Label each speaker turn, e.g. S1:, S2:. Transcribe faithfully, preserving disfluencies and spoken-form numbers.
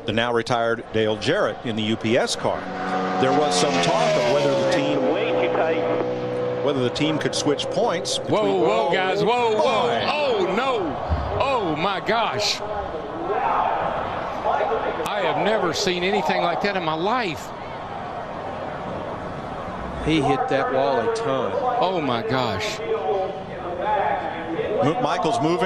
S1: the now retired Dale Jarrett in the U P S car. There was some talk of whether the team whether the team could switch points.
S2: Whoa, whoa, guys, whoa, whoa, oh no, oh my gosh. I have never seen anything like that in my life.
S3: He hit that wall a ton.
S2: Oh my gosh.
S1: Michael's moving.